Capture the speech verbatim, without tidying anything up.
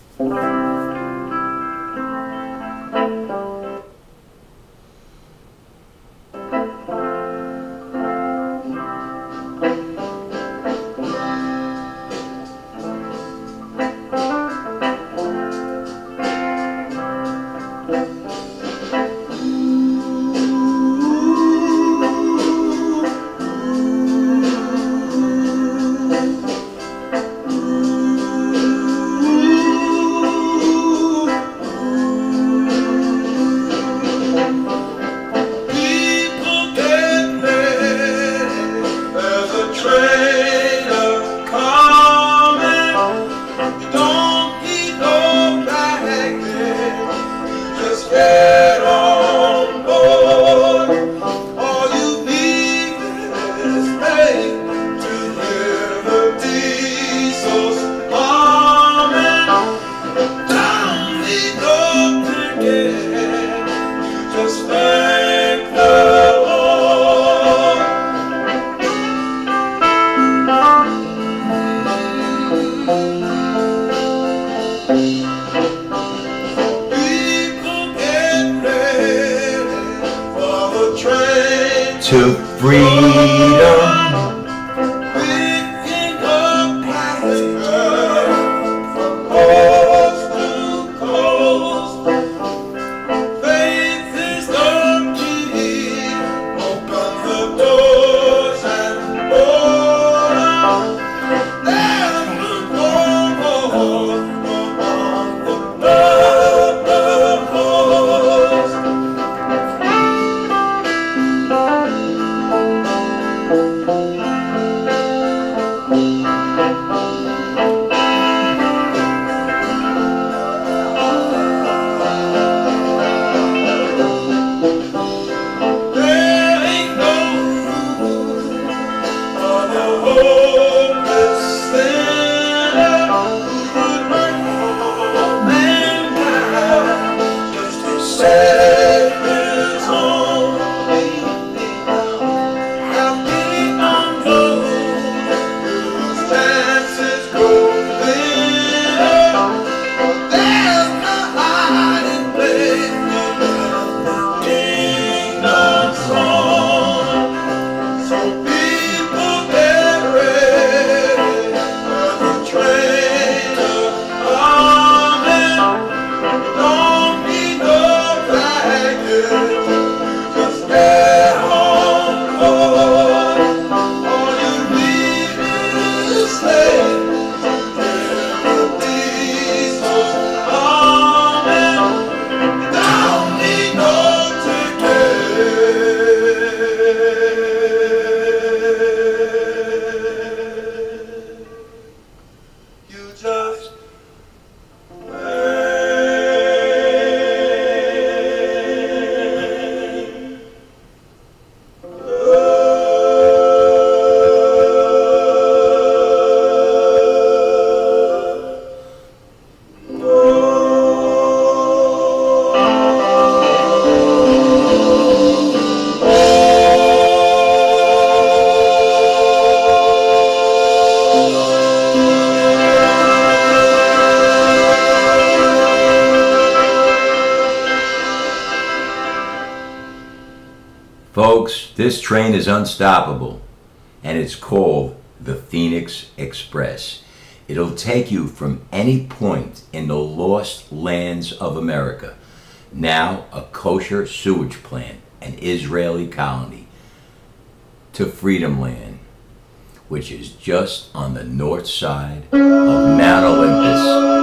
To freedom. Folks, this train is unstoppable, and it's called the Phoenix Express. It'll take you from any point in the lost lands of America, now a kosher sewage plant, an Israeli colony, to Freedom Land, which is just on the north side of Mount Olympus.